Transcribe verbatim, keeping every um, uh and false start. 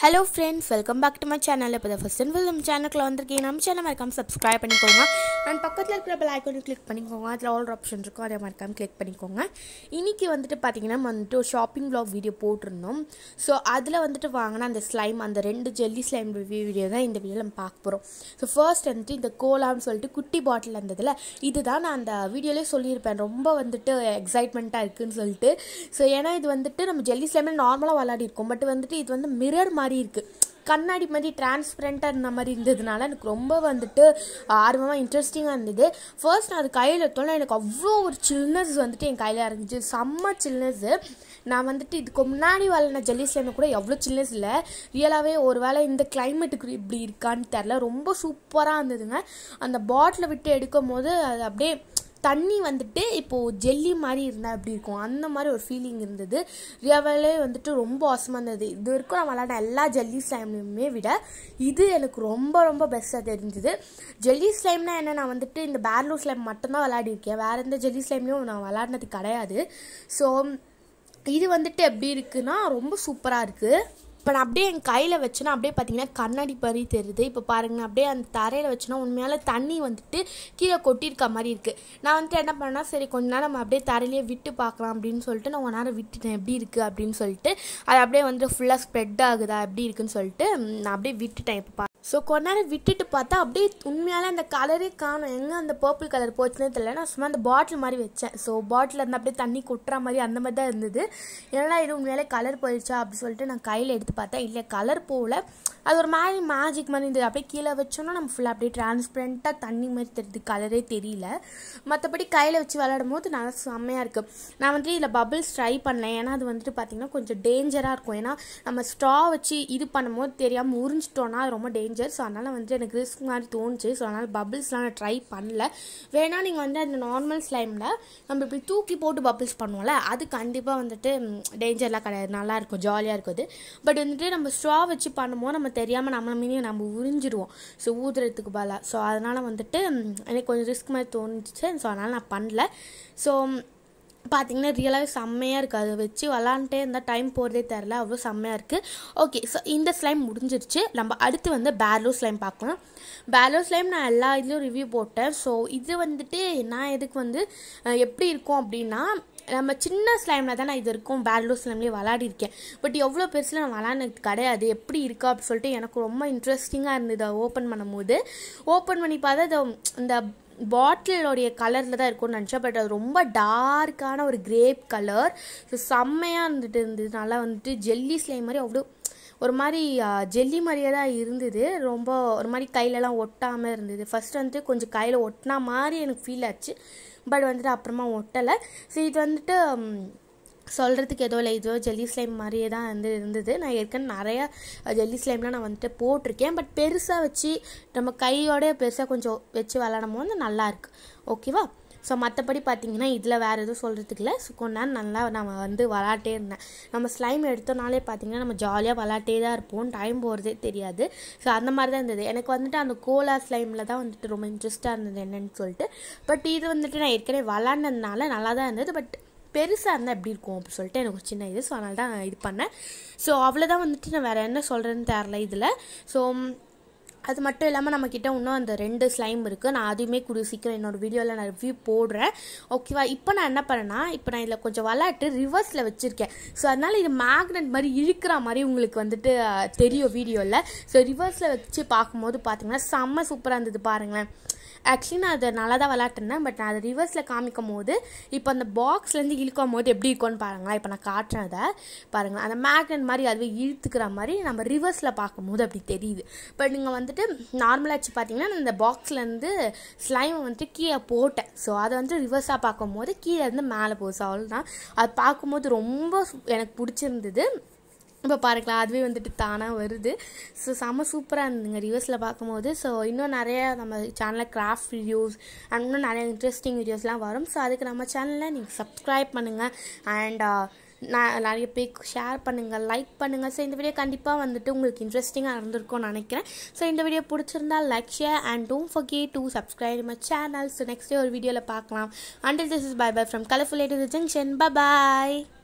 Hello friends, welcome back to my channel. If you are the first time to my channel, நம்ம சேனலை மறக்காம subscribe பண்ணிக்கோங்க. and பக்கத்துல இருக்கிற bell icon click பண்ணிக்கோங்க. அதுல all options இருக்கும். அதை மறக்காம click பண்ணிக்கோங்க. இன்னைக்கு வந்துட்டு பாத்தீங்கன்னா வந்துட்டு ஒரு shopping vlog வீடியோ போட்டுறணும். சோ அதுல வந்துட்டு வாங்குன அந்த slime அந்த ரெண்டு jelly slime review வீடியோ தான் இந்த வீடியோல நம்ம பார்க்க போறோம். சோ first வந்துட்டு இந்த கோலான்னு சொல்லிட்டு குட்டி பாட்டில் இருந்ததுல இதுதான் நான் அந்த வீடியோலயே சொல்லியிருப்பேன். ரொம்ப வந்துட்டு எக்ஸைட்மென்ட்டா இருக்குன்னு சொல்லிட்டு. சோ ஏனா இது வந்துட்டு நம்ம jelly slime நார்மலா விளையாடி இருக்கோம். பட் வந்துட்டு இது வந்து மிரர் மாதிரி இருக்கு. கண்ணாடி மாதிரி டிரான்ஸ்பரண்டா இருந்த மாதிரி இருந்ததுனால எனக்கு ரொம்ப வந்துட்டு ஆர்வமா இன்ட்ரெஸ்டிங்கா இருந்தது. ஃபர்ஸ்ட் நான் அது கையில எடுத்தோம்னா எனக்கு அவ்வளோ ஒரு சில்னஸ் வந்துட்டு என் கையில இருந்துச்சு. செம்ம சில்னஸ். நான் வந்துட்டு இதுக்கு முன்னாடி வாழின ஜெல்லி ஸ்லைம் கூட எவ்வளோ சில்னஸ் இல்லை. ரியலாகவே ஒரு வேளை இந்த கிளைமேட்டுக்கு இப்படி இருக்கான்னு தெரில. ரொம்ப சூப்பராக இருந்ததுங்க. அந்த பாட்டிலை விட்டு எடுக்கும் போது அது அப்படியே தண்ணி வந்துட்டு இப்போது ஜெல்லி மாதிரி இருந்தால் எப்படி இருக்கும் அந்த மாதிரி ஒரு ஃபீலிங் இருந்தது. ரியலாகவே வந்துட்டு ரொம்ப அவசரமாக இருந்தது. இது வரைக்கும் நான் விளாட எல்லா ஜெல்லி ஸ்லைம்லையுமே விட இது எனக்கு ரொம்ப ரொம்ப பெஸ்ட்டாக தெரிஞ்சுது. ஜெல்லி ஸ்லைம்னா என்ன, நான் வந்துட்டு இந்த பேர்லூ ஸ்லைம் மட்டும்தான் விளையாடிருக்கேன். வேறு எந்த ஜெல்லி ஸ்லைம்லையும் நான் விளையாடினது கிடையாது. ஸோ இது வந்துட்டு எப்படி இருக்குன்னா ரொம்ப சூப்பராக இருக்குது. இப்போ நான் அப்படியே என் கையில் வச்சேன்னா அப்படியே பார்த்தீங்கன்னா கண்ணாடி மாதிரி தெரியுது. இப்போ பாருங்கள், அப்படியே அந்த தரையில் வச்சோன்னா உண்மையால தண்ணி வந்துட்டு கீழே கொட்டியிருக்க மாதிரி இருக்குது. நான் வந்துட்டு என்ன பண்ணேன்னா சரி கொஞ்ச நேரம் நம்ம அப்படியே தரையிலேயே விட்டு பார்க்கலாம் அப்படின்னு சொல்லிட்டு நான் ஒரு நேரம் விட்டுட்டேன் எப்படி இருக்குது அப்படின்னு சொல்லிட்டு. அது அப்படியே வந்துட்டு ஃபுல்லாக ஸ்ப்ரெட் ஆகுதா எப்படி இருக்குன்னு சொல்லிட்டு நான் அப்படியே விட்டுட்டேன். இப்போ ஸோ கொஞ்ச நேரம் விட்டுட்டு பார்த்தா அப்படியே உண்மையால அந்த கலரே காணும். எங்கே அந்த பர்பிள் கலர் போச்சுன்னே தெரியல. நான் சும்மா அந்த பாட்டில் மாதிரி வச்சேன். ஸோ பாட்டில் இருந்து அப்படியே தண்ணி கொட்டுற மாதிரி அந்த மாதிரி தான் இருந்தது. ஏன்னா இது உண்மையாலே கலர் போயிடுச்சா அப்படின்னு சொல்லிட்டு நான் கையில் எடுத்து பார்த்தேன். இல்லை கலர் போகல, அது ஒரு மாதிரி மேஜிக் மாதிரி இருந்தது. அப்படியே கீழே வச்சோன்னா நம்ம ஃபுல்லாக அப்படியே டிரான்ஸ்பரண்ட்டாக தண்ணி மாதிரி தெரியுது. கலரே தெரியல. மற்றபடி கையில் வச்சு விளையாடும் போது நல்லா செம்மையாக இருக்குது. நான் வந்துட்டு இதில் பபிள்ஸ் ட்ரை பண்ணேன். ஏன்னா அது வந்துட்டு பார்த்திங்கன்னா கொஞ்சம் டேஞ்சராக இருக்கும். ஏன்னா நம்ம ஸ்ட்ரா வச்சு இது பண்ணும்போது தெரியாமல் உறிஞ்சிட்டோன்னா அது ரொம்ப டேஞ்சர். ஸோ அதனால் வந்துட்டு எனக்கு ரிஸ்க் மாதிரி தோணுச்சு. ஸோ அதனால் பபிள்ஸ்லாம் நான் ட்ரை பண்ணல. வேணால் நீங்கள் வந்து அந்த நார்மல் ஸ்லைமில் நம்ம இப்படி தூக்கி போட்டு பபிள்ஸ் பண்ணுவோம்ல, அது கண்டிப்பாக வந்துட்டு டேஞ்சர்லாம் கிடையாது. நல்லாயிருக்கும், ஜாலியாக இருக்குது. பட் வந்துட்டு நம்ம ஸ்ட்ரா வச்சு பண்ணும்போது நம்ம தெரியாமல் நம்மள மீனே நம்ம உறிஞ்சிடுவோம். ஸோ ஊதுறதுக்கு பதிலாக. ஸோ அதனால் வந்துட்டு எனக்கு கொஞ்சம் ரிஸ்க் மாதிரி தோணுச்சு. ஸோ அதனால் நான் பண்ணல. ஸோ பார்த்தீங்கன்னா ரியலாகவே செம்மையாக இருக்குது. அதை வச்சு விளாண்டுட்டே இருந்தால் டைம் போகிறதே தெரில. அவ்வளோ செம்மையாக இருக்குது. ஓகே, ஸோ இந்த ஸ்லைம் முடிஞ்சிருச்சு. நம்ம அடுத்து வந்து பேர்லூ ஸ்லைம் பார்க்கலாம். பேர்லூ ஸ்லைம் நான் எல்லா இதுலேயும் ரிவ்யூ போட்டேன். ஸோ இது வந்துட்டு நான் எதுக்கு வந்து எப்படி இருக்கும் அப்படின்னா, நம்ம சின்ன ஸ்லைமில் தான் நான் இது இருக்கும் பேர்லூ ஸ்லைம்லேயே விளாடிருக்கேன். பட் எவ்வளோ பெருசில் நான் விளாட்னது கிடையாது. எப்படி இருக்கா அப்படின்னு சொல்லிட்டு எனக்கு ரொம்ப இன்ட்ரெஸ்டிங்காக இருந்தது. அதை ஓப்பன் பண்ணும்போது ஓப்பன் பண்ணி பார்த்தா அது இந்த பாட்டிலோடைய கலரில் தான் இருக்கும்னு நினச்சேன். பட் அது ரொம்ப டார்க்கான ஒரு கிரேப் கலர். ஸோ செம்மையாக இருந்துட்டு இருந்தது. நல்லா வந்துட்டு ஜெல்லி ஸ்லைம் மாதிரி அவ்வளோ ஒரு மாதிரி ஜெல்லி மாதிரியே தான் இருந்தது. ரொம்ப ஒரு மாதிரி கையிலலாம் ஒட்டாமல் இருந்தது. ஃபஸ்ட் வந்துட்டு கொஞ்சம் கையில் ஒட்டினா மாதிரி எனக்கு ஃபீல் ஆச்சு. பட் வந்துட்டு அப்புறமா ஒட்டலை. ஸோ இது வந்துட்டு சொல்கிறதுக்கு ஏதோ இல்லை, ஏதோ ஜெல்லி ஸ்லைம் மாதிரியே தான் வந்து இருந்தது. நான் ஏற்கனவே நிறையா ஜெல்லி ஸ்லைம்லாம் நான் வந்துட்டு போட்டிருக்கேன். பட் பெருசாக வச்சு நம்ம கையோட பெருசாக கொஞ்சம் வச்சு விளாடும் போது நல்லாயிருக்கு. ஓகேவா? ஸோ மற்றபடி பார்த்தீங்கன்னா இதில் வேறு எதுவும் சொல்கிறதுக்கு இல்லை. ஸோ கொஞ்ச நேரம் நல்லா நம்ம வந்து விளாட்டே இருந்தேன். நம்ம ஸ்லைம் எடுத்தோனாலே பார்த்தீங்கன்னா நம்ம ஜாலியாக விளாட்டே தான் இருப்போம். டைம் போகிறதே தெரியாது. ஸோ அந்த மாதிரி தான் இருந்தது. எனக்கு வந்துட்டு அந்த கோலா ஸ்லைமில் தான் வந்துட்டு ரொம்ப இன்ட்ரெஸ்ட்டாக இருந்தது என்னன்னு சொல்லிட்டு. பட் இது வந்துட்டு நான் ஏற்கனவே விளாட்னதுனால நல்லா தான் இருந்தது. பட் பெருசாக இருந்தால் எப்படி இருக்கும் அப்படின்னு சொல்லிட்டு எனக்கு ஒரு சின்ன இது. ஸோ அதனால தான் நான் இது பண்ணேன். ஸோ அவ்வளோதான் வந்துட்டு நான் வேறு என்ன சொல்கிறேன்னு தெரில இதில். ஸோ அது மட்டும் இல்லாமல் நம்மக்கிட்ட இன்னும் அந்த ரெண்டு ஸ்லைம் இருக்குது. நான் அதுவுமே கூடிய சீக்கிரம் என்னோடய வீடியோவில் நான் ரிவ்யூ போடுறேன். ஓகேவா? இப்போ நான் என்ன பண்ணேன்னா, இப்போ நான் இதில் கொஞ்சம் விளாட்டு ரிவர்ஸில் வச்சுருக்கேன். ஸோ அதனால் இது மேக்னெட் மாதிரி இழுக்கிற மாதிரி உங்களுக்கு வந்துட்டு தெரியும் வீடியோவில். ஸோ ரிவர்ஸில் வச்சு பார்க்கும்போது பார்த்தீங்கன்னா செம்ம சூப்பராக இருந்தது. பாருங்களேன், ஆக்சுவலி நான் அதை நல்லா தான் விளாட்டுனேன். பட் நான் அதை ரிவர்ஸில் காமிக்கும் போது இப்போ அந்த பாக்ஸ்லேருந்து இழுக்கும் போது எப்படி இருக்கும்னு பாருங்களேன். இப்போ நான் காட்டுறேன் அதை பாருங்களேன். அந்த மேக்னெட் மாதிரி அதுவே இழுத்துக்கிற மாதிரி நம்ம ரிவர்ஸில் பார்க்கும்போது அப்படி தெரியுது. பட் நீங்கள் வந்துட்டு நார்மலாக வச்சு பார்த்தீங்கன்னா இந்த பாக்ஸ்லேருந்து ஸ்லைமை வந்துட்டு கீழே போட்டேன். ஸோ அதை வந்து ரிவர்ஸாக பார்க்கும்போது கீழே இருந்து மேலே போகுது. அவ்வளோதான். அது பார்க்கும்போது ரொம்ப எனக்கு பிடிச்சிருந்தது. இப்போ பாருக்கலாம், அதுவே வந்துட்டு தானாக வருது. ஸோ செம்ம சூப்பராக இருந்துங்க ரிவர்ஸில் பார்க்கும்போது. ஸோ இன்னும் நிறைய நம்ம சேனலில் கிராஃப்ட் வீடியோஸ் அண்ட் இன்னும் நிறைய இன்ட்ரெஸ்டிங் வீடியோஸ்லாம் வரும். ஸோ அதுக்கு நம்ம சேனலில் நீங்கள் சப்ஸ்கிரைப் பண்ணுங்கள். அண்ட் நான் நிறைய பேருக்கு ஷேர் பண்ணுங்கள், லைக் பண்ணுங்கள். ஸோ இந்த வீடியோ கண்டிப்பாக வந்துட்டு உங்களுக்கு இன்ட்ரெஸ்டிங்காக இருந்திருக்கும்னு நினைக்கிறேன். ஸோ இந்த வீடியோ பிடிச்சிருந்தால் like, share and don't forget to subscribe my channel. So next day ஒரு வீடியோவில் பார்க்கலாம். Until this is bye bye from colourful to the junction. Bye bye.